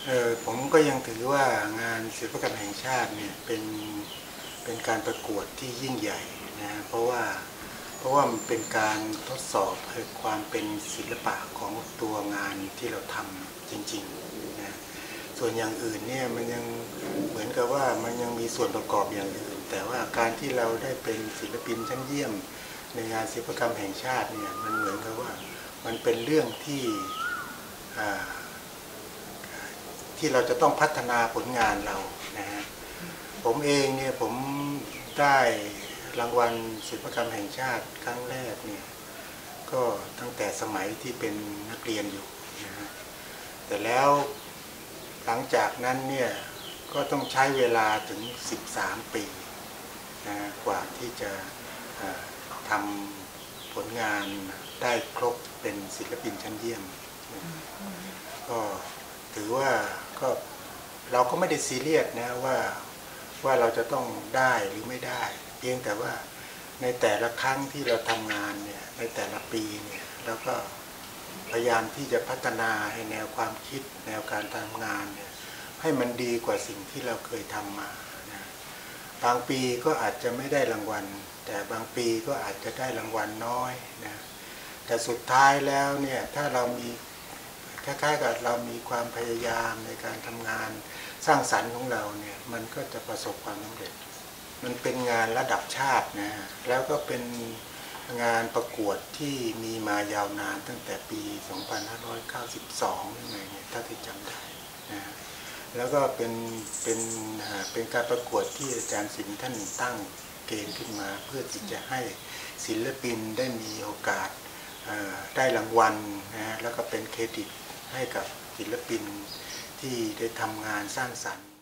ผมก็ยังถือว่างานศิลปกรรมแห่งชาติเนี่ยเป็นการประกวดที่ยิ่งใหญ่นะเพราะว่ามันเป็นการทดสอบความเป็นศิลปะของตัวงานที่เราทำจริงๆนะส่วนอย่างอื่นเนี่ยมันยังเหมือนกับว่ามันยังมีส่วนประกอบอย่างอื่นแต่ว่าการที่เราได้เป็นศิลปินชั้นเยี่ยมในงานศิลปกรรมแห่งชาติเนี่ยมันเหมือนกับว่ามันเป็นเรื่องที่เราจะต้องพัฒนาผลงานเรานะฮะผมเองเนี่ยผมได้รางวัลศิลปกรรมแห่งชาติครั้งแรกเนี่ยก็ตั้งแต่สมัยที่เป็นนักเรียนอยู่นะฮะแต่แล้วหลังจากนั้นเนี่ยก็ต้องใช้เวลาถึง13 ปีนะกว่าที่จะทำผลงานได้ครบเป็นศิลปินชั้นเยี่ยมก็ถือว่าก็เราก็ไม่ได้ซีเรียสนะว่าเราจะต้องได้หรือไม่ได้เพียงแต่ว่าในแต่ละครั้งที่เราทำงานเนี่ยในแต่ละปีเนี่ยเราก็พยายามที่จะพัฒนาให้แนวความคิดแนวการทำงานเนี่ยให้มันดีกว่าสิ่งที่เราเคยทำมานะบางปีก็อาจจะไม่ได้รางวัลแต่บางปีก็อาจจะได้รางวัลน้อยนะแต่สุดท้ายแล้วเนี่ยถ้าเรามีคล้ายๆกับเรามีความพยายามในการทำงานสร้างสรรค์ของเราเนี่ยมันก็จะประสบความสำเร็จมันเป็นงานระดับชาตินะแล้วก็เป็นงานประกวดที่มีมายาวนานตั้งแต่ปี 2592 ยังไงเนี่ยถ้าที่จำได้นะแล้วก็เป็นการประกวดที่อาจารย์ศิลป์ท่านตั้งเกณฑ์ขึ้นมาเพื่อที่จะให้ศิลปินได้มีโอกาสได้รางวัลนะแล้วก็เป็นเครดิตให้กับศิลปินที่ได้ทำงานสร้างสรรค์